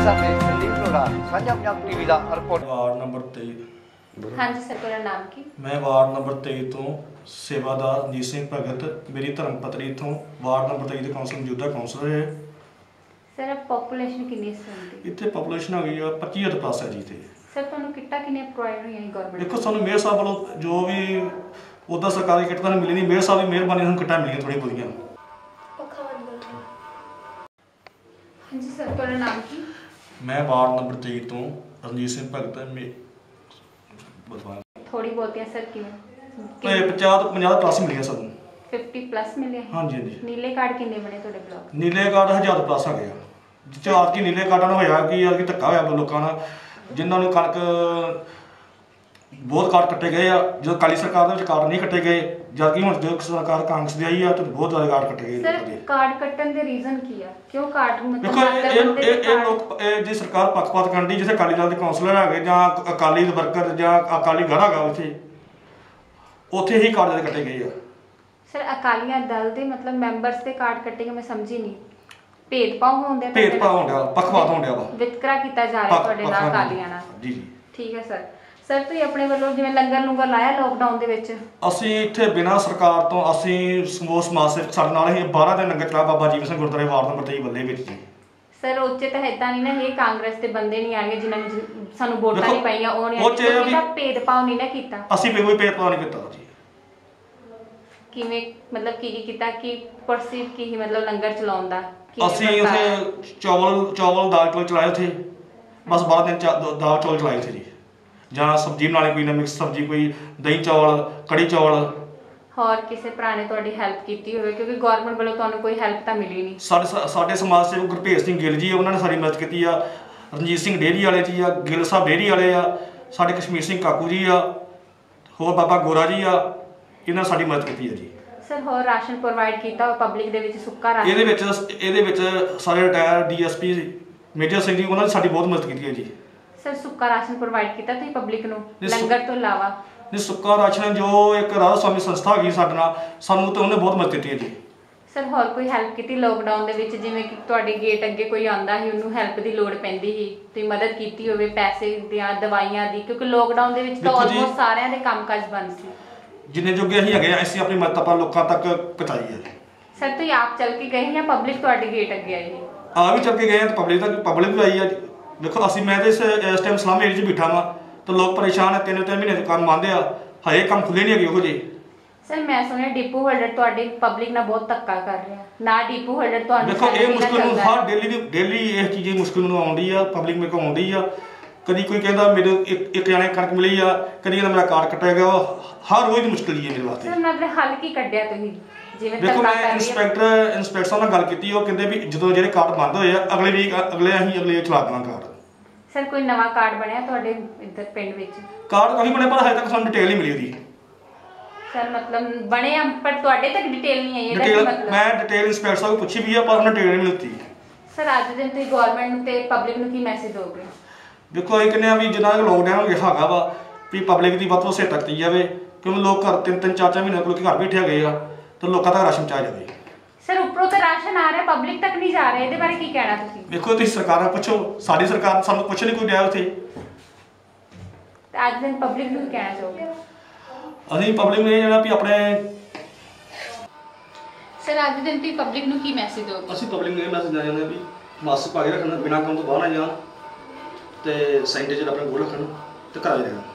साथे संदीप रोड़ा साझा पंजाब टीवी का रिपोर्ट। Ward number 23। हाँ जी सर, पूरा नाम की? मैं वार्ड नंबर 23 तो सेवादार रणजीत सिंह भगत, मेरी धर्म पत्नी इतों वार्ड नंबर 23 के काउंसल मौजूदा काउंसलर है। सर अब पॉपुलेशन कितनी है इतने पॉपुलेशन हो गई 25 प्लस है जी। इतने सर तुहानू किट्टा कितने प्रोवाइड हुई गवर्नमेंट? देखो सानू मेयर साहब वालों जो भी उदा सरकारी किट तो मिली नहीं, मेयर साहब की मेहरबानी सानू किट्टा मिली थोड़ी बहुतियां। हाँ जी सर, पूरा नाम की? मैं वार्ड नंबर 23 तो रणजीत सिंह भगत थोड़ी बहुतियां सर किवें? 50 प्लस मिली सानू। 50 प्लस मिले? हाँ जी हाँ जी। नीले कार्ड कितने बने तुहाडे ब्लॉक? नीले कार्ड 1000 प्लस आ गया जिस आज की नीले कार्डा होया कि आज की धक्का होया लोगों का, जिन्होंने कणक बहुत कार्ड कट्टे गए जो अकाली सरकार कार्ड नहीं कट्टे गए, जबकि हुण जो सरकार कांग्रेस की आई है तो बहुत ज़्यादा कार्ड कट्टे गए। सर कार्ड कट्टन दे रीजन की है? क्यों कार्ड देखो ये लोग जी सरकार पक्षपात करती, जिसे अकाली दल के काउंसलर है या अकाली वर्कर या अकाली गढ़ है उत्थे ही कार्ड कट्टे गए। सर अकाली दल के मतलब मैंबर्स के कार्ड कट्टे मैं समझी नहीं, भेदभाव होंदे भेदभाव होंदा पक्षपात होंदा वा वितकरा किया जा रहा तुहाडे नाल अकालियां नाल। जी जी ठीक है सर। सर तुसीं अपने वालों जिवें लंगर लुंगर लाया लॉकडाउन दे विच? असीं इत्थे बिना सरकार तो असीं समूह समाज सेवक साडे नाल ही 12 दिन लंगर चलाया बाबा जीवन सिंह गुरुद्वारे वार्ड नंबर 23 बल्ले विच जी। सर उच्चे तो इदां नहीं ना ये कांग्रेस के बंदे नहीं आ गए जिन्होंने सानू वोटां नहीं पाईयां ओह नहीं आए, भेदभाव नहीं ना कीता? असीं कोई भेदभाव नहीं कीता जी। किवें मतलब की कीता कि परसीव की ही मतलब लंगर चलाउण दा? असीं उथे चावल दाल चौल चलाए थे, बस 12 दिन दाल चौल चलाए थे जी, ਜਾਂ सब्जी बनाने कोई ना मिक्स सब्जी कोई दही चौल कड़ी चौल। और किसी भरा ने तुहाडी हेल्प कीती होवे क्योंकि गवर्नमेंट वालों तुहानू कोई हेल्प तो मिली नहीं? साडे समाज सेवक गुरभेज सिंह गिल जी उन्होंने सारी मदद की आ, रणजीत सिंह डेयरी वाले जी आ, गिल साहब डेयरी वाले आ, साडे कश्मीर सिंह काकू जी आ, होर बाबा गोरा जी आ, इन्होंने साडी मदद की है जी। सर होर राशन प्रोवाइड किया पब्लिक दे विच सुक्का राशन? ਇਹਦੇ ਵਿੱਚ सारे retire DSP Major Singh ji उन्होंने साडी बहुत मदद की है जी। सर सुक्का राशन प्रोवाइड किया तुसीं पब्लिक नूं लंगर तो इलावा? नहीं सुक्का राशन जो एक राधा स्वामी संस्था हैगी साडे नाल सानू तो उन्हें बहुत मदद की है जी। सर होर कोई हेल्प की लॉकडाउन दे विच जिवें कि तुहाडे गेट अगे कोई आंदा ही उन्होंने हेल्प की लोड़ पैंदी ही तुसीं मदद की होवे पैसे दियां दवाइयां दी, क्योंकि लॉकडाउन दे विच तो ऑलमोस्ट सारिਆਂ ਦੇ ਕੰਮਕਾਜ ਬੰਦ ਸੀ? जिन्ने जोगे असीं हैगे असीं अपनी मदद ਆਪਾਂ लोकां तक पहुंचाई है। सर तुसीं आप चल के गए या पब्लिक तुहाडे गेट अगे आई? आ भी चल के गए तो पब्लिक भी आई है। देखो असीं मैं तो इस टाइम सलाम एरिया च बैठा वा तो लोग परेशान है, 3-3 महीने तो काम आंदे आ हजे काम खुले नहीं है जी। सर मैं सुनिया डिपो होल्डर तुहाडे पब्लिक नाल बहुत धक्का कर रहा ना, डिपो होल्डर तुहानू देखो ये मुश्किल हर डेली ये चीज़ मुश्किल आउंदी आ पब्लिक मेरे को आउंदी आ। कभी कोई कहता मेरे एक जाने कणक मिली आ, कभी कहता मेरा कार्ड कट्टिया गया, हर रोज़ मुश्किल ही है मेरे वास्ते। सर मतलब हल की कड्डिया तुसीं? देखो मैं इंस्पैक्टर साहब नाल गल कीती, वो कहंदे भी जो ਜਿਹੜੇ कार्ड बंद होए अगले वीक अगले चला देना कार्ड। सर कोई नवा कार्ड बनया तुहाडे इधर पिंड विच? कार्ड काफी बने पर हजे तक सानू डिटेल नहीं मिली ਉਹਦੀ। सर मतलब बने पर तुहाडे तक डिटेल नहीं आई? डिटेल मैं डिटेल इंस्पैक्टर साहब को पूछी भी है पर उन्होंने डिटेल नहीं मिलती। सर ਅੱਜ ਦੇ ਦਿਨ ਤੁਸੀਂ ਗਵਰਨਮੈਂਟ ਨੂੰ ਤੇ ਪਬਲਿਕ ਨੂੰ ਕੀ ਮੈਸੇਜ ਦੋਗੇ? देखो ये कहने भी जिन्ना लॉकडाउन हैगा वा भी पब्लिक की ਵੱਧ ਤੋਂ ਸਹਾਇਤਾ ਕੀਤੀ ਜਾਵੇ, क्योंकि लोग घर 3-3 4-4 महीने कोल घर बैठे गए आ तो लोगों तक राशन पहुंचाया जाए। सर उपरों तो राशन आ रहा है पब्लिक तक नहीं जा रहा, ਇਹਦੇ ਬਾਰੇ ਕੀ ਕਹਿਣਾ ਤੁਸੀਂ? देखो तुसीं सरकारां पुछो, साडी सरकार सानू कुछ नहीं कोई दिया उत्थे। ਤੇ ਅੱਜ ਦਿਨ ਪਬਲਿਕ ਨੂੰ ਕੀ ਕਹਿਣਾ ਚਾਹੋਗੇ? ਅਸੀਂ ਪਬਲਿਕ ਨੂੰ ਇਹ ਜਾਣਾ ਵੀ ਆਪਣੇ ਸਰ ਅੱਜ ਦਿਨ ਤੁਸੀਂ ਪਬਲਿਕ ਨੂੰ ਕੀ ਮੈਸੇਜ ਦੋਗੇ? ਅਸੀਂ ਪਬਲਿਕ ਨੂੰ ਇਹ ਮੈਸੇਜ ਦੇਣਾ ਚਾਹੁੰਦੇ ਵੀ ਮਾਸਕ ਪਾ ਕੇ ਰੱਖਣਾ, ਬਿਨਾਂ ਕੰਮ ਤੋਂ ਬਾਹਰ ਨਾ ਜਾਣ ਤੇ ਸੈਨੀਟਾਈਜ਼ਰ ਆਪਣੇ ਕੋਲ ਰੱਖਣ ਤੇ ਘਰ ਹੀ ਰਹਿਣਾ।